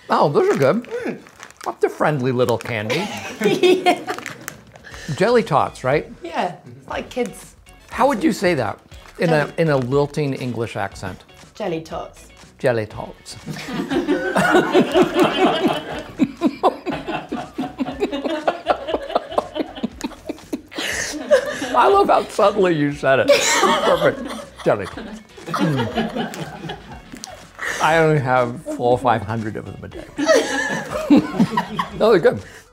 Oh, those are good. That's a friendly little candy. Yeah. Jelly tots, right? Yeah, it's like kids. How would you say that in a lilting English accent? Jelly tots. Jelly tots. I love how subtly you said it. Perfect. Jelly. I only have 400 or 500 of them a day. No, they're good.